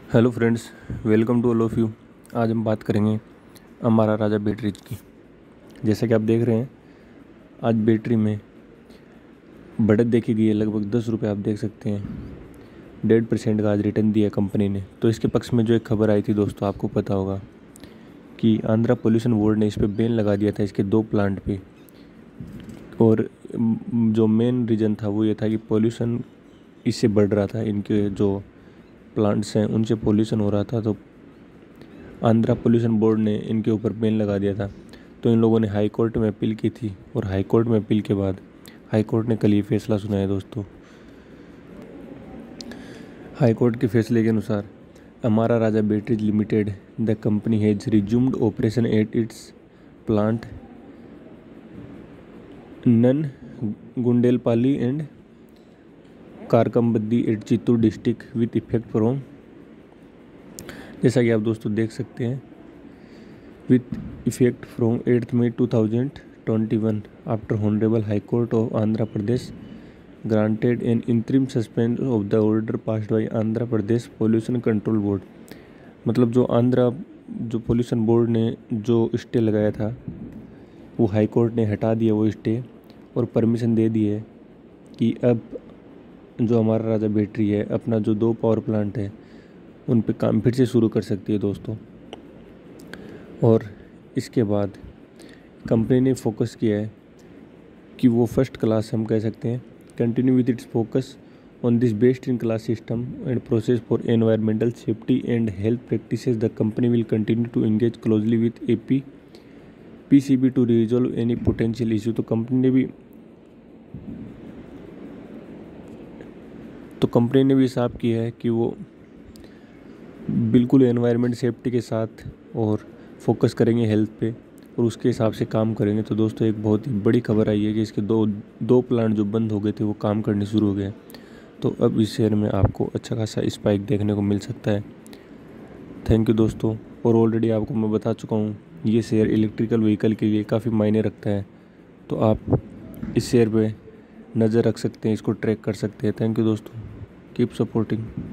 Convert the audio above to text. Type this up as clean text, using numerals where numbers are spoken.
Hello friends, welcome to all of you. आज हम बात करेंगे अमारा राजा बैटरीज की। जैसा कि आप देख रहे हैं, आज बैटरी में बढ़त देखी गई है, लगभग 10 रुपये। आप देख सकते हैं 1.5% का आज रिटर्न दिया कंपनी ने। तो इसके पक्ष में जो एक खबर आई थी दोस्तों, आपको पता होगा कि आंध्रा पोल्यूशन बोर्ड ने इस पर बैन लगा दिया था, इसके 2 प्लांट पे। और जो मेन रीज़न था वो ये था कि पोल्यूशन इससे बढ़ रहा था, इनके जो प्लांट्स हैं उनसे पोल्यूशन हो रहा था। तो आंध्रा पोल्यूशन बोर्ड ने इनके ऊपर बैन लगा दिया था। तो इन लोगों ने हाई कोर्ट में अपील की थी, और हाई कोर्ट में अपील के बाद हाई कोर्ट ने कल ये फैसला सुनाया दोस्तों। हाई कोर्ट के फैसले के अनुसार Amara Raja batteries limited, the company has resumed operation at its plant Nunegundlapalli and Karakambadi at Chittoor district with effect from, जैसा कि आप दोस्तों देख सकते हैं, with effect from 8th May 2021 after Honorable High Court of Andhra Pradesh granted an interim suspension of the order passed by Andhra Pradesh Pollution Control Board। मतलब जो pollution board ने जो स्टे लगाया था वो हाई कोर्ट ने हटा दिया वो स्टे, और परमिशन दे दी है कि अब जो हमारा राजा बैटरी है, अपना जो 2 पावर प्लांट है उन पे काम फिर से शुरू कर सकती है दोस्तों। और इसके बाद कंपनी ने फोकस किया है कि वो फर्स्ट क्लास, हम कह सकते हैं, continue with its focus on this best in class system and process for environmental safety and health practices. The company will continue to engage closely with AP PCB to resolve any potential issue. तो company ने भी साफ किया है कि वो बिल्कुल environment safety के साथ और फोकस करेंगे हेल्थ पे, और उसके हिसाब से काम करेंगे। तो दोस्तों, एक बहुत ही बड़ी खबर आई है कि इसके दो प्लांट जो बंद हो गए थे वो काम करने शुरू हो गए। तो अब इस शेयर में आपको अच्छा खासा स्पाइक देखने को मिल सकता है। थैंक यू दोस्तों। और ऑलरेडी आपको मैं बता चुका हूँ, ये शेयर इलेक्ट्रिकल व्हीकल के लिए काफ़ी मायने रखता है। तो आप इस शेयर पे नज़र रख सकते हैं, इसको ट्रैक कर सकते हैं। थैंक यू दोस्तों, कीप सपोर्टिंग।